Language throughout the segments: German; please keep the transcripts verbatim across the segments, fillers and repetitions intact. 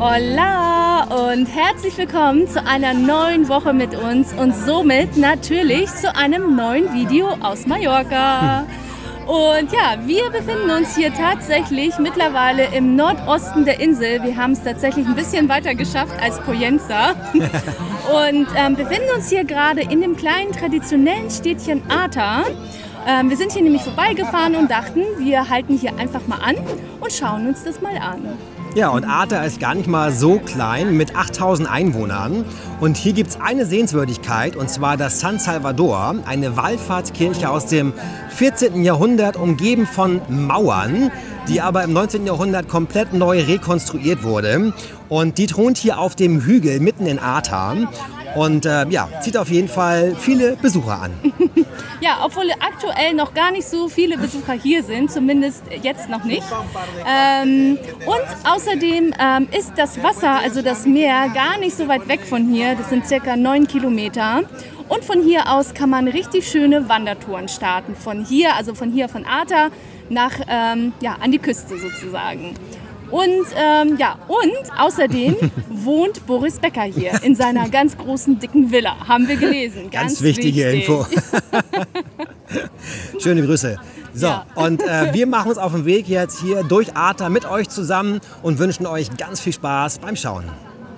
Hola und herzlich willkommen zu einer neuen Woche mit uns und somit natürlich zu einem neuen Video aus Mallorca. Und ja, wir befinden uns hier tatsächlich mittlerweile im Nordosten der Insel. Wir haben es tatsächlich ein bisschen weiter geschafft als Pollença und ähm, befinden uns hier gerade in dem kleinen traditionellen Städtchen Arta. Ähm, wir sind hier nämlich vorbeigefahren und dachten, wir halten hier einfach mal an und schauen uns das mal an. Ja, und Arta ist gar nicht mal so klein mit achttausend Einwohnern. Und hier gibt es eine Sehenswürdigkeit, und zwar das San Salvador, eine Wallfahrtskirche aus dem vierzehnten Jahrhundert, umgeben von Mauern, die aber im neunzehnten Jahrhundert komplett neu rekonstruiert wurde. Und die thront hier auf dem Hügel mitten in Arta. Und äh, ja, zieht auf jeden Fall viele Besucher an. Ja, obwohl aktuell noch gar nicht so viele Besucher hier sind, zumindest jetzt noch nicht. Ähm, und außerdem ähm, ist das Wasser, also das Meer, gar nicht so weit weg von hier. Das sind circa neun Kilometer. Und von hier aus kann man richtig schöne Wandertouren starten. Von hier, also von hier von Arta nach ähm, ja, an die Küste sozusagen. Und ähm, ja, und außerdem wohnt Boris Becker hier in seiner ganz großen, dicken Villa. Haben wir gelesen. Ganz, ganz wichtige wichtig. Info. Schöne Grüße. So, ja. und äh, wir machen uns auf den Weg jetzt hier durch Arta mit euch zusammen und wünschen euch ganz viel Spaß beim Schauen.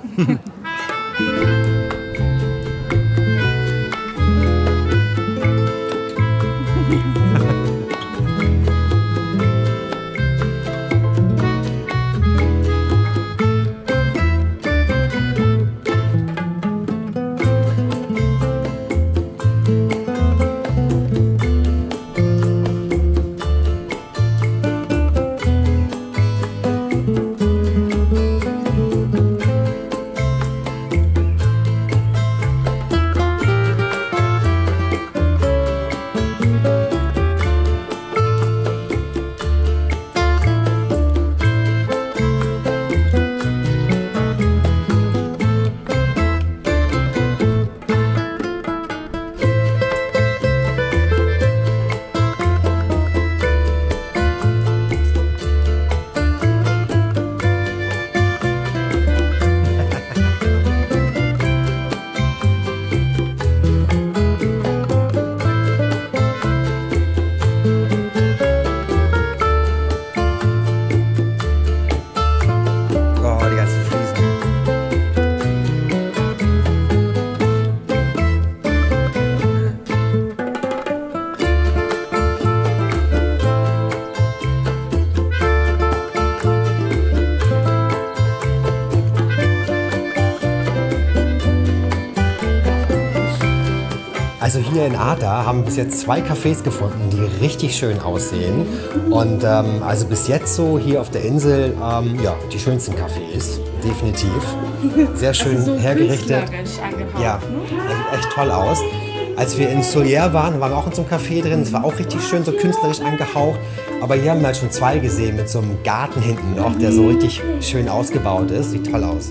Also hier in Arta haben wir bis jetzt zwei Cafés gefunden, die richtig schön aussehen. Und ähm, also bis jetzt so hier auf der Insel, ähm, ja, die schönsten Cafés, definitiv. Sehr schön also so hergerichtet. Ja, sieht echt toll aus. Als wir in Solier waren, waren wir auch in so einem Café drin. Es war auch richtig schön, so künstlerisch angehaucht. Aber hier haben wir halt schon zwei gesehen mit so einem Garten hinten noch, der so richtig schön ausgebaut ist. Sieht toll aus.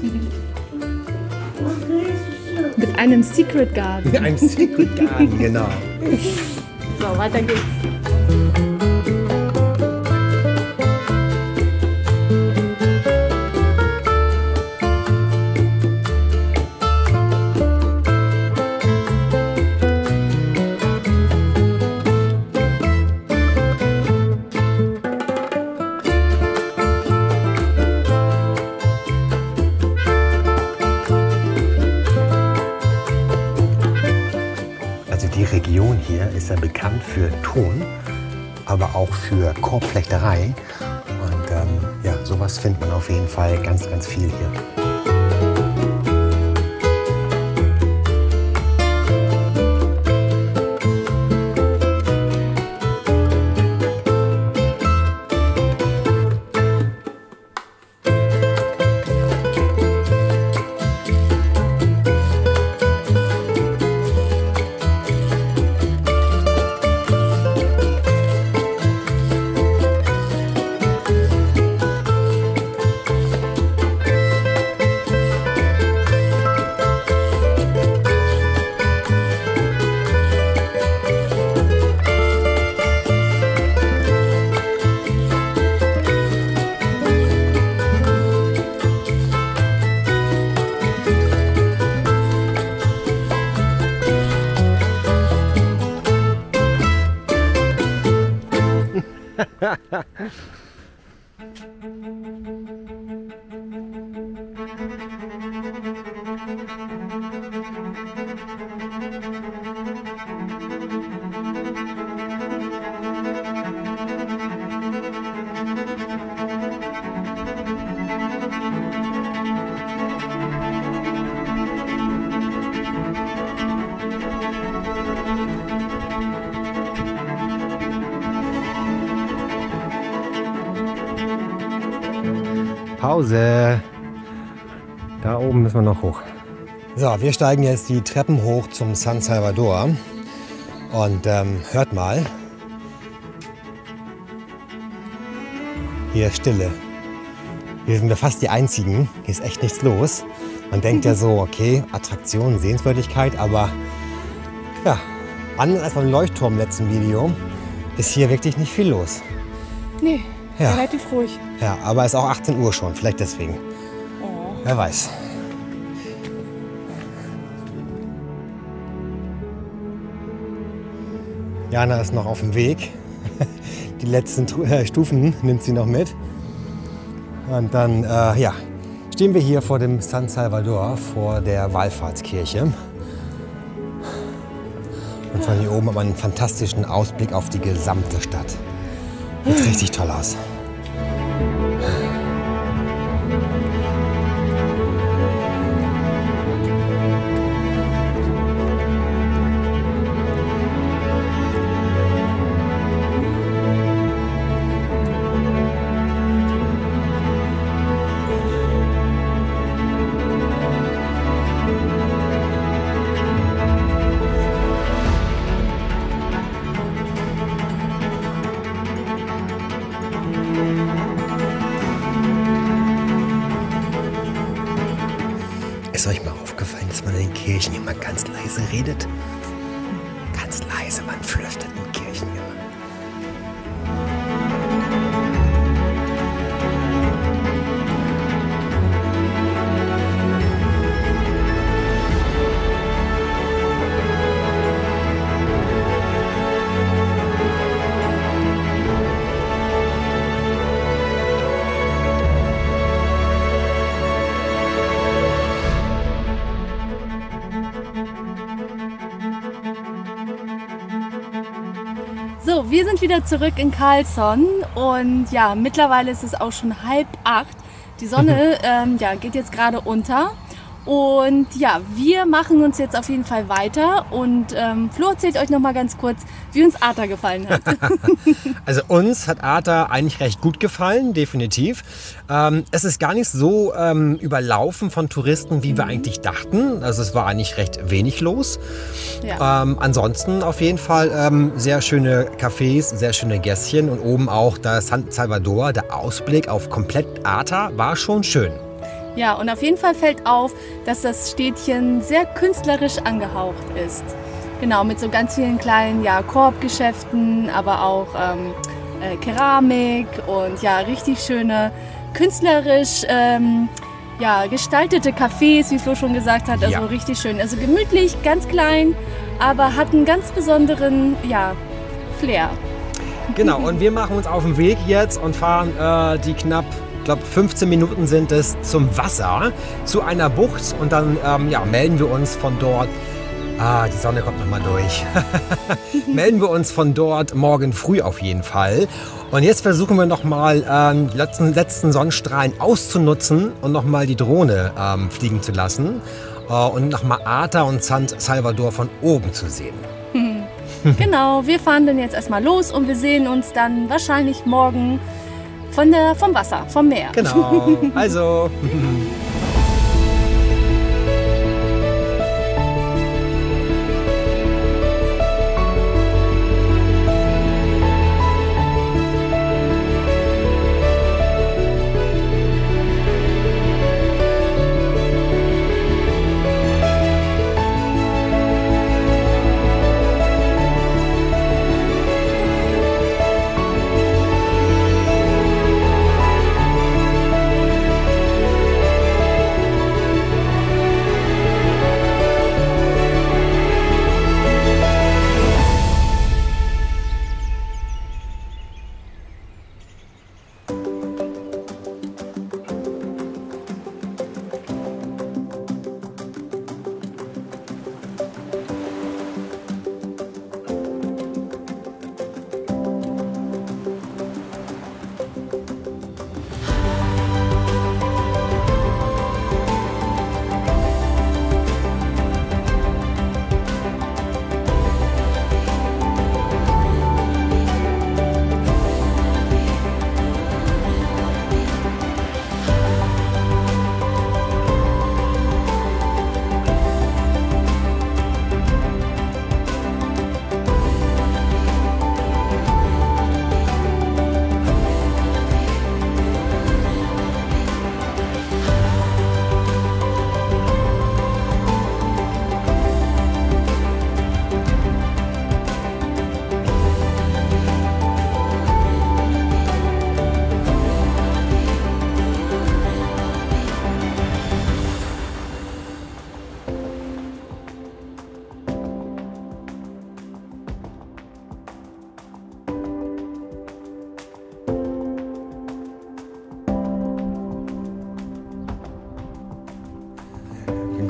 Mit einem Secret Garden. Mit einem Secret Garden, genau. So, weiter geht's. Die Region hier ist ja bekannt für Ton, aber auch für Korbflechterei. Und ähm, ja, sowas findet man auf jeden Fall ganz, ganz viel hier. Pause. Da oben müssen wir noch hoch. So, wir steigen jetzt die Treppen hoch zum San Salvador. Und ähm, hört mal. Hier ist Stille. Hier sind wir fast die Einzigen. Hier ist echt nichts los. Man denkt ja so, okay, Attraktion, Sehenswürdigkeit, aber ja, anders als beim Leuchtturm im letzten Video, ist hier wirklich nicht viel los. Nee, Ja. relativ ruhig. Ja, aber es ist auch achtzehn Uhr schon, vielleicht deswegen. Oh. Wer weiß. Jana ist noch auf dem Weg. Die letzten Tru- äh, Stufen nimmt sie noch mit. Und dann äh, ja, stehen wir hier vor dem San Salvador, vor der Wallfahrtskirche. Und von hier oben hat man einen fantastischen Ausblick auf die gesamte Stadt. Sieht richtig toll aus. Ist euch mal aufgefallen, dass man in den Kirchen immer ganz leise redet? Ganz leise, man flüstert in Kirchen immer. So, wir sind wieder zurück in Carlsson und ja, mittlerweile ist es auch schon halb acht. Die Sonne ähm, ja, geht jetzt gerade unter und ja, wir machen uns jetzt auf jeden Fall weiter und ähm, Flo erzählt euch noch mal ganz kurz, wie uns Arta gefallen hat. Also uns hat Arta eigentlich recht gut gefallen, definitiv. Ähm, es ist gar nicht so ähm, überlaufen von Touristen, wie wir eigentlich dachten. Also es war eigentlich recht wenig los. Ja. Ähm, ansonsten auf jeden Fall ähm, sehr schöne Cafés, sehr schöne Gässchen und oben auch das San Salvador, der Ausblick auf komplett Arta war schon schön. Ja, und auf jeden Fall fällt auf, dass das Städtchen sehr künstlerisch angehaucht ist. Genau, mit so ganz vielen kleinen ja, Korbgeschäften, aber auch ähm, äh, Keramik und ja, richtig schöne, künstlerisch ähm, ja, gestaltete Cafés, wie Flo schon gesagt hat. Also Ja. richtig schön. Also gemütlich, ganz klein, aber hat einen ganz besonderen ja, Flair. Genau, und wir machen uns auf den Weg jetzt und fahren äh, die knapp, ich glaube fünfzehn Minuten sind es, zum Wasser, zu einer Bucht und dann ähm, ja, melden wir uns von dort. Ah, die Sonne kommt nochmal durch. Melden wir uns von dort morgen früh auf jeden Fall. Und jetzt versuchen wir nochmal ähm, die letzten, letzten Sonnenstrahlen auszunutzen und nochmal die Drohne ähm, fliegen zu lassen äh, und nochmal Arta und San Salvador von oben zu sehen. Genau, wir fahren dann jetzt erstmal los und wir sehen uns dann wahrscheinlich morgen von der, vom Wasser, vom Meer. Genau, also...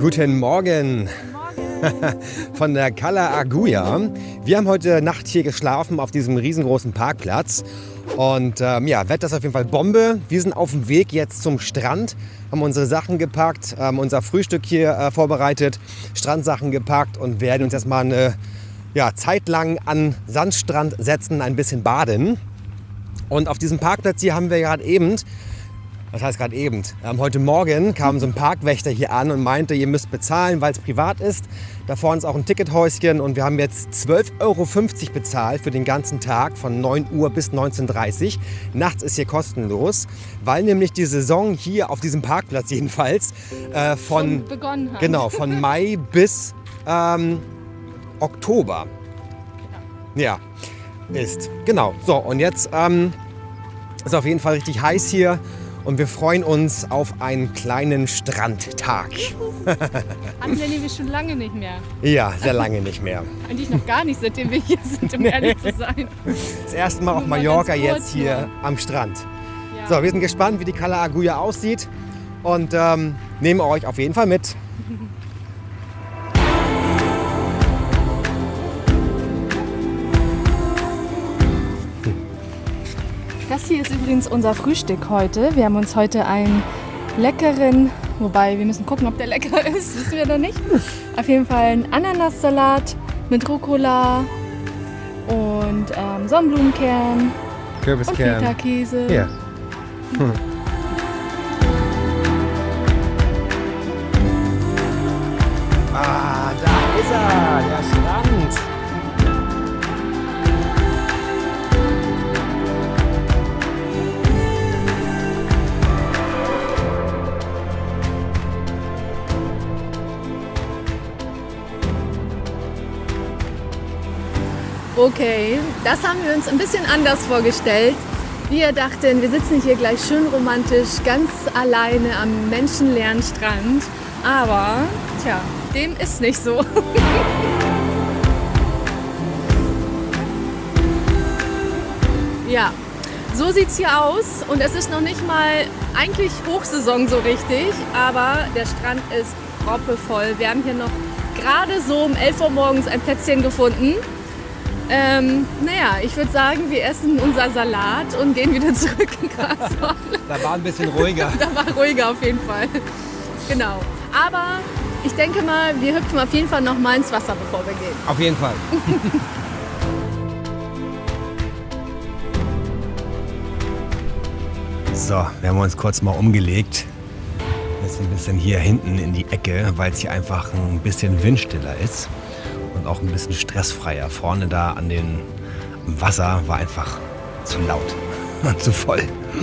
Guten Morgen von der Cala Aguja. Wir haben heute Nacht hier geschlafen auf diesem riesengroßen Parkplatz. Und ähm, ja, Wetter ist auf jeden Fall Bombe. Wir sind auf dem Weg jetzt zum Strand, haben unsere Sachen gepackt, ähm, unser Frühstück hier äh, vorbereitet, Strandsachen gepackt und werden uns erstmal eine ja, Zeit lang an Sandstrand setzen, ein bisschen baden. Und auf diesem Parkplatz hier haben wir gerade eben, was heißt gerade eben, ähm, heute Morgen kam so ein Parkwächter hier an und meinte, ihr müsst bezahlen, weil es privat ist. Da vorne ist auch ein Tickethäuschen und wir haben jetzt zwölf Euro fünfzig bezahlt für den ganzen Tag von neun Uhr bis neunzehn Uhr dreißig. Nachts ist hier kostenlos, weil nämlich die Saison hier auf diesem Parkplatz jedenfalls äh, von, begonnen hat. Genau, von Mai bis ähm, Oktober ja, ist. Genau, so und jetzt ähm, ist auf jeden Fall richtig heiß hier. Und wir freuen uns auf einen kleinen Strandtag. Hatten wir nämlich schon lange nicht mehr. Ja, sehr lange nicht mehr. Eigentlich noch gar nicht, seitdem wir hier sind, um ehrlich zu sein. Das erste Mal auf Mallorca jetzt hier am Strand. Ja. So, wir sind gespannt, wie die Cala Aguja aussieht und ähm, nehmen euch auf jeden Fall mit. Das hier ist übrigens unser Frühstück heute. Wir haben uns heute einen leckeren, wobei wir müssen gucken, ob der lecker ist, wissen wir noch nicht. Auf jeden Fall einen Ananassalat mit Rucola und ähm, Sonnenblumenkern Kürbiskern und Feta-Käse. Ja. Hm. Ah, da ist er, der Strand. Okay, das haben wir uns ein bisschen anders vorgestellt. Wir dachten, wir sitzen hier gleich schön romantisch, ganz alleine am menschenleeren Strand. Aber, tja, dem ist nicht so. Ja, so sieht's hier aus und es ist noch nicht mal eigentlich Hochsaison so richtig, aber der Strand ist proppevoll. Wir haben hier noch gerade so um elf Uhr morgens ein Plätzchen gefunden. Ähm, naja, ich würde sagen, wir essen unser Salat und gehen wieder zurück in Graswald. Da war ein bisschen ruhiger. Da war ruhiger auf jeden Fall. Genau. Aber ich denke mal, wir hüpfen auf jeden Fall noch mal ins Wasser, bevor wir gehen. Auf jeden Fall. So, wir haben uns kurz mal umgelegt. Jetzt ein bisschen hier hinten in die Ecke, weil es hier einfach ein bisschen windstiller ist. Und auch ein bisschen stressfreier. Vorne da an den am Wasser war einfach zu laut und zu voll.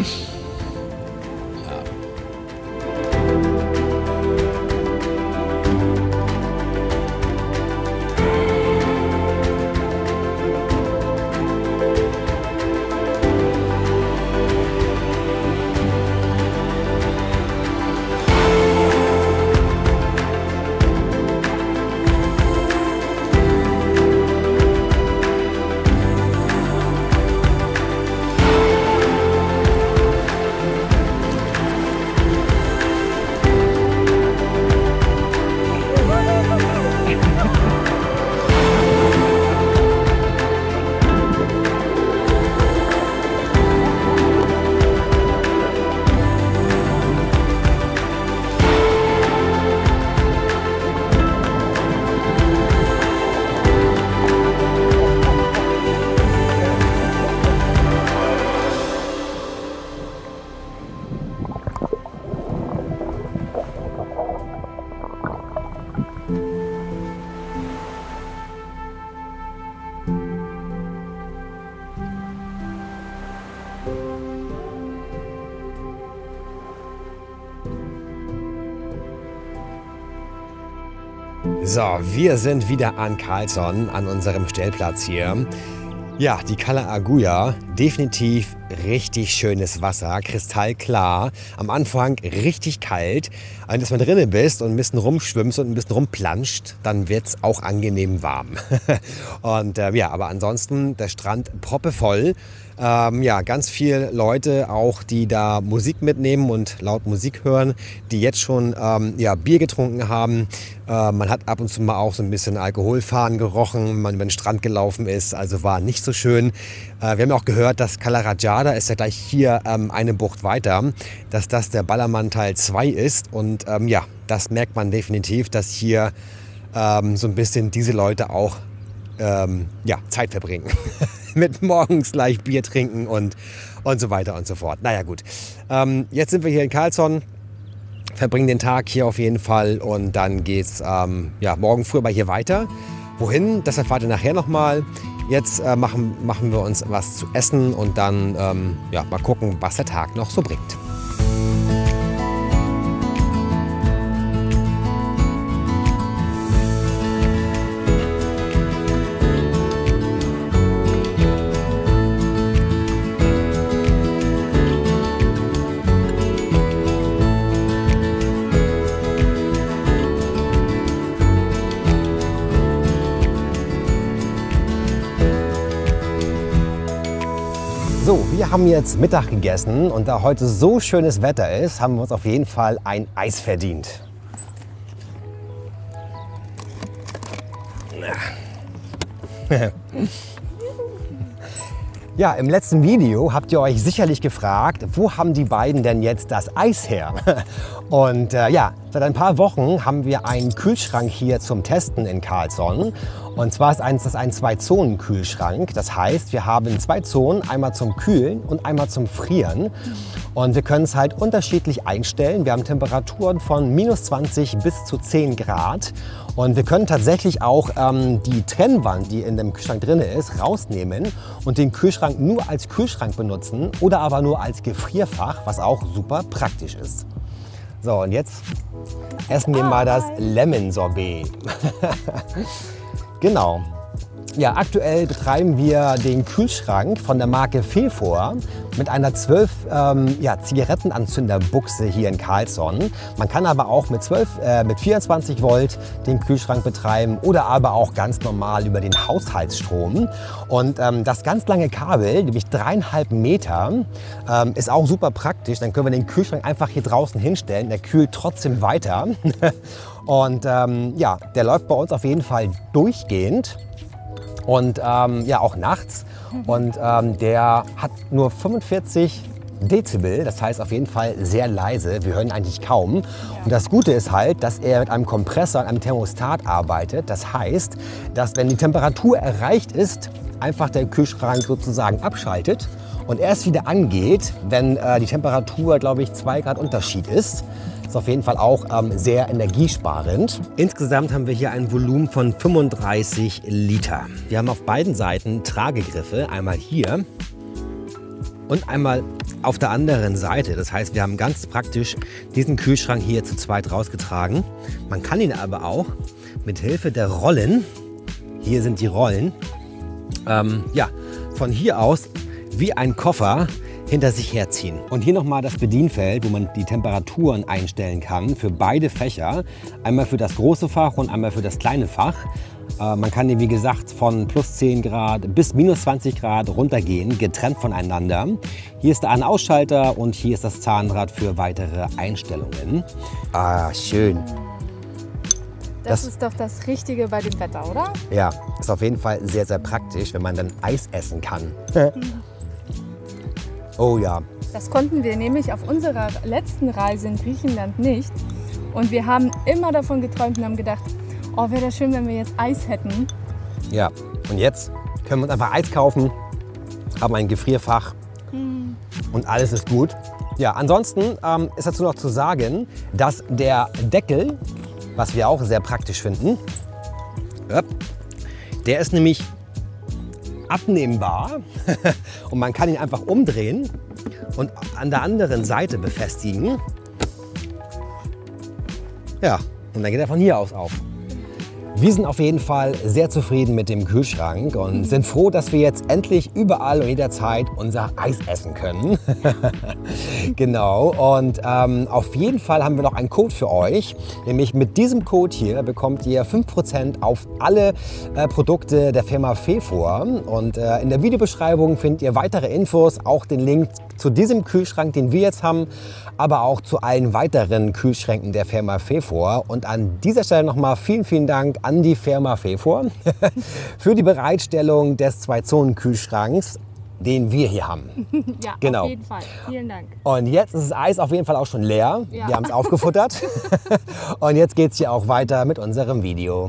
So, wir sind wieder an Carlsson, an unserem Stellplatz hier. Ja, die Cala Aguja, definitiv richtig schönes Wasser, kristallklar. Am Anfang richtig kalt. Wenn du mal drinnen bist und ein bisschen rumschwimmst und ein bisschen rumplanscht, dann wird es auch angenehm warm. Und äh, ja, aber ansonsten der Strand proppevoll. Ähm, ja, ganz viele Leute auch, die da Musik mitnehmen und laut Musik hören, die jetzt schon ähm, ja, Bier getrunken haben. Äh, man hat ab und zu mal auch so ein bisschen Alkoholfahren gerochen, wenn man über den Strand gelaufen ist. Also war nicht so schön. Äh, wir haben auch gehört, dass Cala Rajada ist ja gleich hier ähm, eine Bucht weiter, dass das der Ballermann Teil zwei ist. Und ähm, ja, das merkt man definitiv, dass hier ähm, so ein bisschen diese Leute auch ähm, ja, Zeit verbringen. Mit morgens gleich Bier trinken und, und so weiter und so fort. Naja gut, ähm, jetzt sind wir hier in Carlsson, verbringen den Tag hier auf jeden Fall und dann geht es ähm, ja, morgen früh aber hier weiter. Wohin, das erfahrt ihr nachher nochmal. Jetzt äh, machen, machen wir uns was zu essen und dann ähm, ja, mal gucken, was der Tag noch so bringt. So, wir haben jetzt Mittag gegessen und da heute so schönes Wetter ist, haben wir uns auf jeden Fall ein Eis verdient. Ja, im letzten Video habt ihr euch sicherlich gefragt, wo haben die beiden denn jetzt das Eis her? Und äh, ja, seit ein paar Wochen haben wir einen Kühlschrank hier zum Testen in Carlsson. Und zwar ist das ein Zwei-Zonen-Kühlschrank. Das heißt, wir haben zwei Zonen, einmal zum Kühlen und einmal zum Frieren. Und wir können es halt unterschiedlich einstellen. Wir haben Temperaturen von minus zwanzig bis zu zehn Grad. Und wir können tatsächlich auch ähm, die Trennwand, die in dem Kühlschrank drin ist, rausnehmen und den Kühlschrank nur als Kühlschrank benutzen oder aber nur als Gefrierfach, was auch super praktisch ist. So, und jetzt essen wir mal das Lemon Sorbet. Genau. Ja, aktuell betreiben wir den Kühlschrank von der Marke Fefor mit einer zwölf ähm, ja, Zigarettenanzünderbuchse hier in Carlsson. Man kann aber auch mit, zwölf, äh, mit vierundzwanzig Volt den Kühlschrank betreiben oder aber auch ganz normal über den Haushaltsstrom. Und ähm, das ganz lange Kabel, nämlich dreieinhalb Meter, ähm, ist auch super praktisch. Dann können wir den Kühlschrank einfach hier draußen hinstellen. Der kühlt trotzdem weiter. Und ähm, ja, der läuft bei uns auf jeden Fall durchgehend. Und ähm, ja, auch nachts. Und ähm, der hat nur fünfundvierzig Dezibel, das heißt auf jeden Fall sehr leise. Wir hören eigentlich kaum. Und das Gute ist halt, dass er mit einem Kompressor und einem Thermostat arbeitet. Das heißt, dass wenn die Temperatur erreicht ist, einfach der Kühlschrank sozusagen abschaltet und erst wieder angeht, wenn äh, die Temperatur, glaube ich, zwei Grad Unterschied ist. Ist auf jeden Fall auch ähm, sehr energiesparend. Insgesamt haben wir hier ein Volumen von fünfunddreißig Liter. Wir haben auf beiden Seiten Tragegriffe, einmal hier und einmal auf der anderen Seite. Das heißt, wir haben ganz praktisch diesen Kühlschrank hier zu zweit rausgetragen. Man kann ihn aber auch mit Hilfe der Rollen, hier sind die Rollen, ähm, ja, von hier aus wie ein Koffer hinter sich herziehen. Und hier nochmal das Bedienfeld, wo man die Temperaturen einstellen kann für beide Fächer. Einmal für das große Fach und einmal für das kleine Fach. Äh, man kann hier, wie gesagt, von plus zehn Grad bis minus zwanzig Grad runtergehen, getrennt voneinander. Hier ist der An- und Ausschalter und hier ist das Zahnrad für weitere Einstellungen. Ah, schön. Das, das ist doch das Richtige bei dem Wetter, oder? Ja, ist auf jeden Fall sehr, sehr praktisch, wenn man dann Eis essen kann. Oh ja. Das konnten wir nämlich auf unserer letzten Reise in Griechenland nicht. Und wir haben immer davon geträumt und haben gedacht, oh, wäre das schön, wenn wir jetzt Eis hätten. Ja, und jetzt können wir uns einfach Eis kaufen, haben ein Gefrierfach hm. und alles ist gut. Ja, ansonsten ähm, ist dazu noch zu sagen, dass der Deckel, was wir auch sehr praktisch finden, der ist nämlich abnehmbar und man kann ihn einfach umdrehen und an der anderen Seite befestigen. Ja, und dann geht er von hier aus auf. Wir sind auf jeden Fall sehr zufrieden mit dem Kühlschrank und sind froh, dass wir jetzt endlich überall und jederzeit unser Eis essen können. Genau, und ähm, auf jeden Fall haben wir noch einen Code für euch. Nämlich mit diesem Code hier bekommt ihr fünf Prozent auf alle äh, Produkte der Firma Fefor. Und äh, in der Videobeschreibung findet ihr weitere Infos, auch den Link zu diesem Kühlschrank, den wir jetzt haben, aber auch zu allen weiteren Kühlschränken der Firma Fefor. Und an dieser Stelle nochmal vielen, vielen Dank an die Firma Fefor für die Bereitstellung des Zwei-Zonen-Kühlschranks, den wir hier haben. Ja, genau. Auf jeden Fall. Vielen Dank. Und jetzt ist das Eis auf jeden Fall auch schon leer. Ja. Wir haben es aufgefuttert. Und jetzt geht es hier auch weiter mit unserem Video.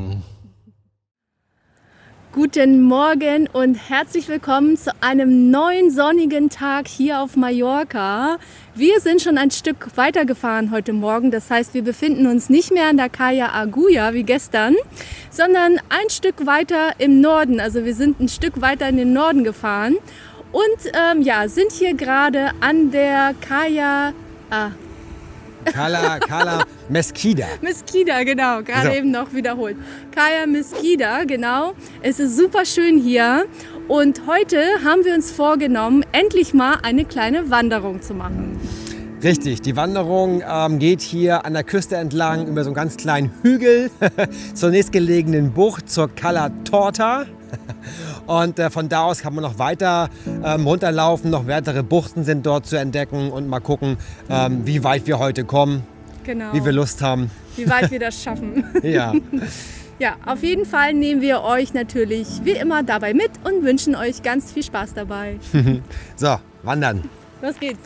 Guten Morgen und herzlich willkommen zu einem neuen sonnigen Tag hier auf Mallorca. Wir sind schon ein Stück weiter gefahren heute Morgen. Das heißt, wir befinden uns nicht mehr an der Calla Agulla wie gestern, sondern ein Stück weiter im Norden. Also wir sind ein Stück weiter in den Norden gefahren und ähm, ja, sind hier gerade an der Calla... Ah, Cala, Cala Mesquida. Mesquida, genau, gerade So. eben noch wiederholt. Calla Mesquida, genau. Es ist super schön hier und heute haben wir uns vorgenommen, endlich mal eine kleine Wanderung zu machen. Richtig, die Wanderung ähm, geht hier an der Küste entlang über so einen ganz kleinen Hügel zur nächstgelegenen Bucht, zur Cala Torta. Und äh, von da aus kann man noch weiter ähm, runterlaufen, noch weitere Buchten sind dort zu entdecken und mal gucken, ähm, wie weit wir heute kommen, Genau. wie wir Lust haben. Wie weit wir das schaffen. Ja. Ja, auf jeden Fall nehmen wir euch natürlich wie immer dabei mit und wünschen euch ganz viel Spaß dabei. So, wandern. Los geht's.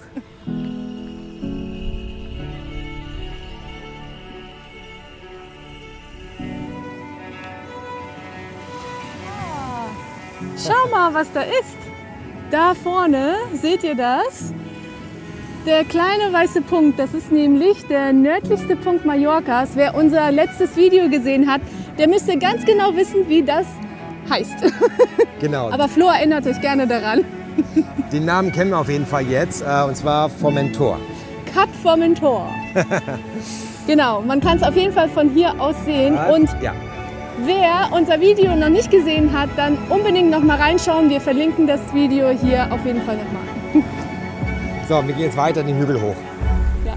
Schau mal, was da ist. Da vorne, seht ihr das? Der kleine weiße Punkt, das ist nämlich der nördlichste Punkt Mallorcas. Wer unser letztes Video gesehen hat, der müsste ganz genau wissen, wie das heißt. Genau. Aber Flo erinnert euch gerne daran. Den Namen kennen wir auf jeden Fall jetzt, äh, und zwar Formentor. Cap Formentor. Genau, man kann es auf jeden Fall von hier aus sehen. Und ja. wer unser Video noch nicht gesehen hat, dann unbedingt noch mal reinschauen. Wir verlinken das Video hier auf jeden Fall noch mal. So, wir gehen jetzt weiter den Hügel hoch. Ja.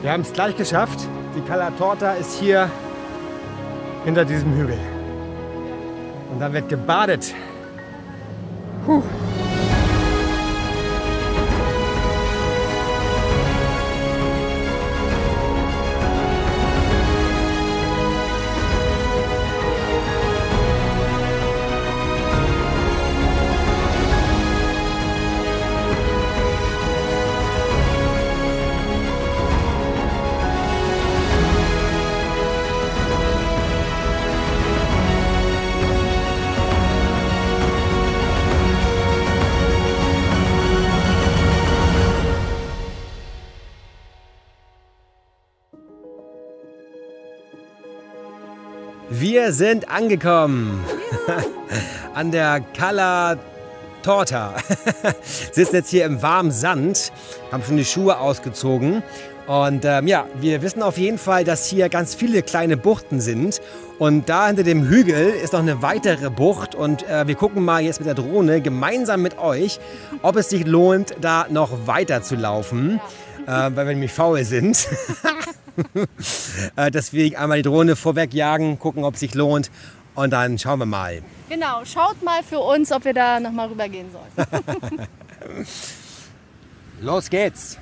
Wir haben es gleich geschafft. Die Cala Torta ist hier hinter diesem Hügel. Und da wird gebadet. Puh. Wir sind angekommen an der Cala Torta. Sitzen jetzt hier im warmen Sand, haben schon die Schuhe ausgezogen. Und ähm, ja, wir wissen auf jeden Fall, dass hier ganz viele kleine Buchten sind. Und da hinter dem Hügel ist noch eine weitere Bucht. Und äh, wir gucken mal jetzt mit der Drohne gemeinsam mit euch, ob es sich lohnt, da noch weiter zu laufen, äh, weil wir nämlich faul sind. Deswegen einmal die Drohne vorweg jagen, gucken, ob es sich lohnt und dann schauen wir mal. Genau, schaut mal für uns, ob wir da noch mal rüber gehen sollen. Los geht's!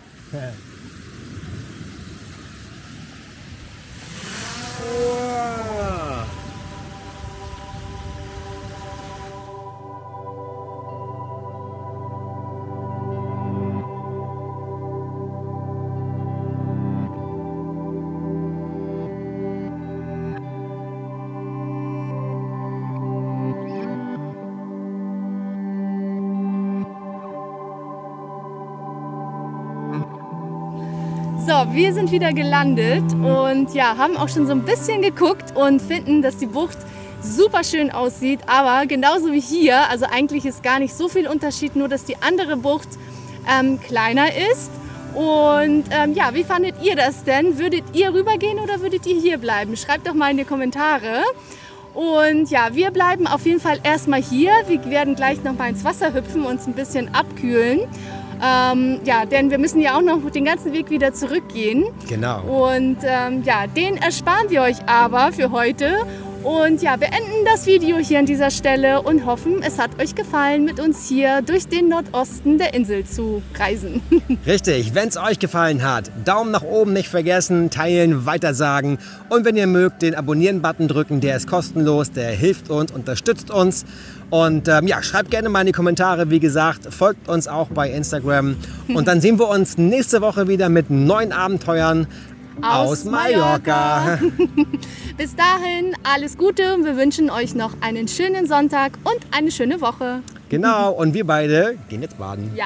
So, wir sind wieder gelandet und ja, haben auch schon so ein bisschen geguckt und finden, dass die Bucht super schön aussieht, aber genauso wie hier, also eigentlich ist gar nicht so viel Unterschied, nur dass die andere Bucht ähm, kleiner ist. Und ähm, ja, wie fandet ihr das denn? Würdet ihr rübergehen oder würdet ihr hier bleiben? Schreibt doch mal in die Kommentare. Und ja, wir bleiben auf jeden Fall erstmal hier. Wir werden gleich noch mal ins Wasser hüpfen und uns ein bisschen abkühlen. Ähm, ja, denn wir müssen ja auch noch den ganzen Weg wieder zurückgehen. Genau. Und ähm, ja, den ersparen wir euch aber für heute. Und ja, beenden das Video hier an dieser Stelle und hoffen, es hat euch gefallen, mit uns hier durch den Nordosten der Insel zu reisen. Richtig, wenn es euch gefallen hat, Daumen nach oben nicht vergessen, teilen, weitersagen und wenn ihr mögt, den Abonnieren-Button drücken, der ist kostenlos, der hilft uns, unterstützt uns. Und ähm, ja, schreibt gerne mal in die Kommentare, wie gesagt, folgt uns auch bei Instagram. Und dann sehen wir uns nächste Woche wieder mit neuen Abenteuern aus, aus Mallorca. Mallorca. Bis dahin alles Gute und wir wünschen euch noch einen schönen Sonntag und eine schöne Woche. Genau, und wir beide gehen jetzt baden. Ja.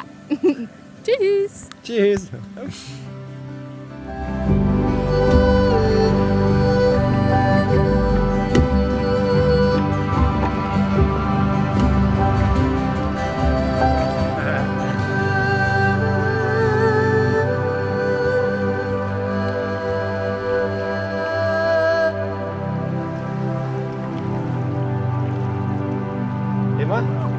Tschüss. Tschüss. Immer?